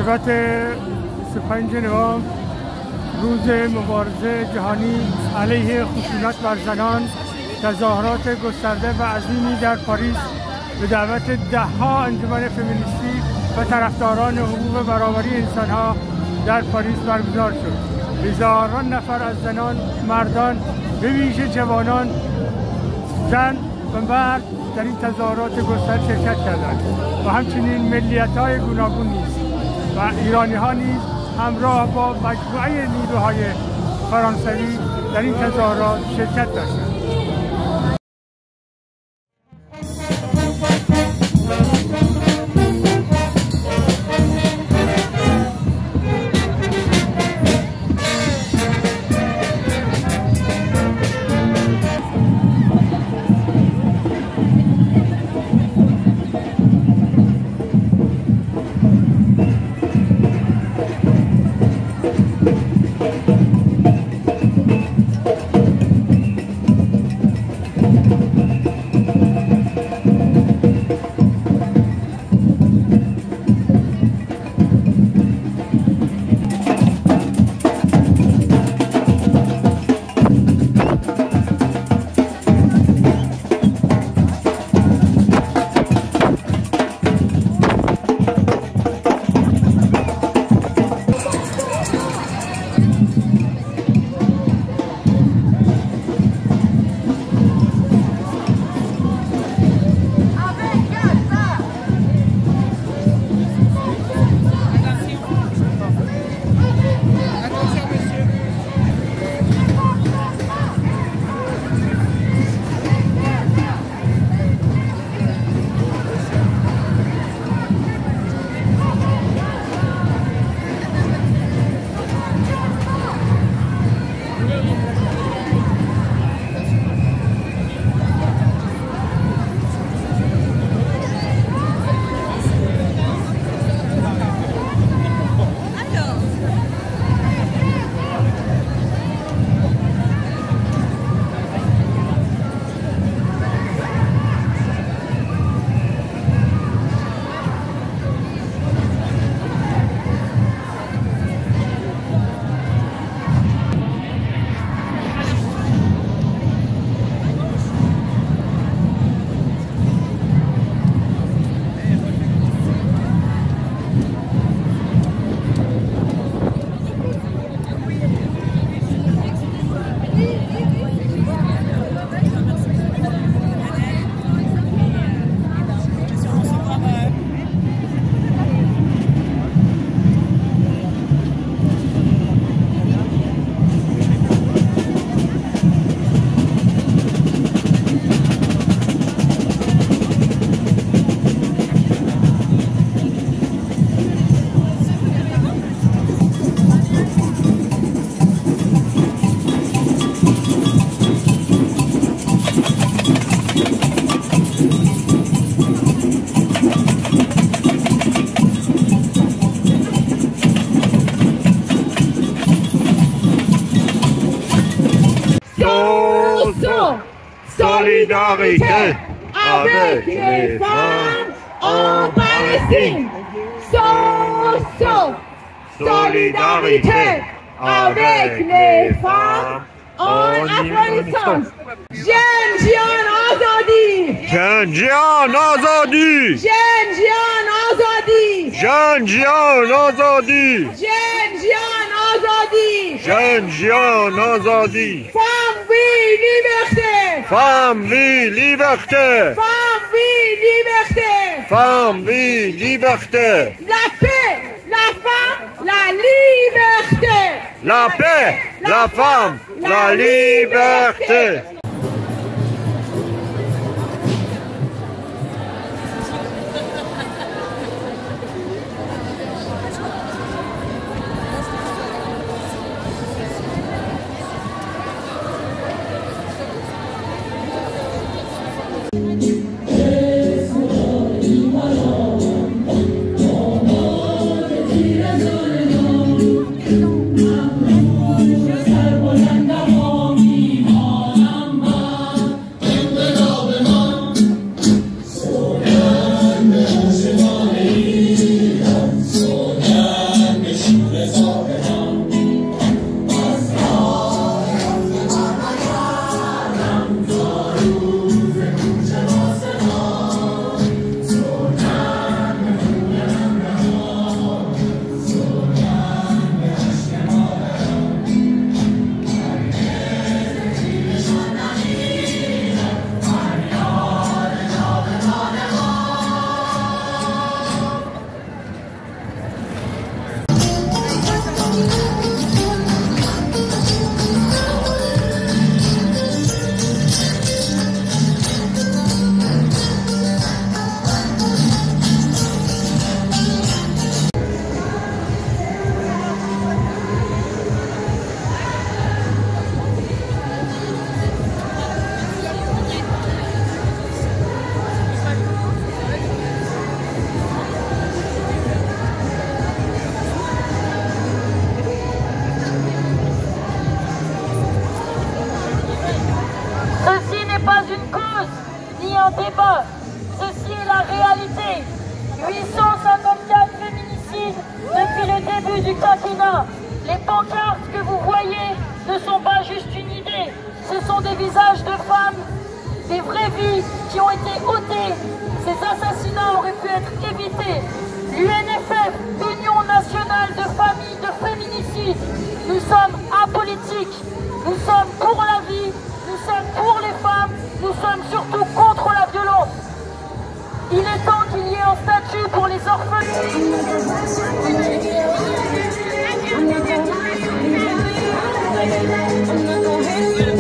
مناسبت 25 نوامبر روز مبارزه جهانی علیه خشونت بر زنان تظاهرات گسترده و عظیمی در پاریس به دعوت ده‌ها انجمن فمینیستی و طرفداران حقوق برابری انسان‌ها در پاریس برگزار شد. هزاران نفر از زنان، مردان، به ویژه جوانان، زن و مرد در این تظاهرات گسترده شرکت کردند و همچنین ملیت‌های گوناگون نیز و ایرانی‌ها نیز همراه با مجموعه نیروهای فرانسوی در این تظاهرات شرکت داشتند. Solidarité avec les femmes en Palestine. Solidarité avec les femmes en Afghanistan. Jeunes Azadi. Jeunes Azadi. Jeunes Azadi. Jeunes Azadi. Jeunes Azadi. Femme, vie, liberté. Femme, vie, liberté. Femme, vie, liberté. Femme, vie, liberté. La paix, la femme, la liberté. La paix, la femme, la liberté. سربلندم و میمانم un débat. Ceci est la réalité. 854 féminicides depuis le début du quinquennat. Les pancartes que vous voyez ne sont pas juste une idée. Ce sont des visages de femmes, des vraies vies qui ont été ôtées. Ces assassinats auraient pu être évités. L'UNFF, Union nationale de familles de féminicides, nous sommes apolitiques, nous sommes pour la vie, nous sommes pour les femmes, nous sommes surtout contre la violence. Il est temps qu'il y ait un statut pour les orphelins.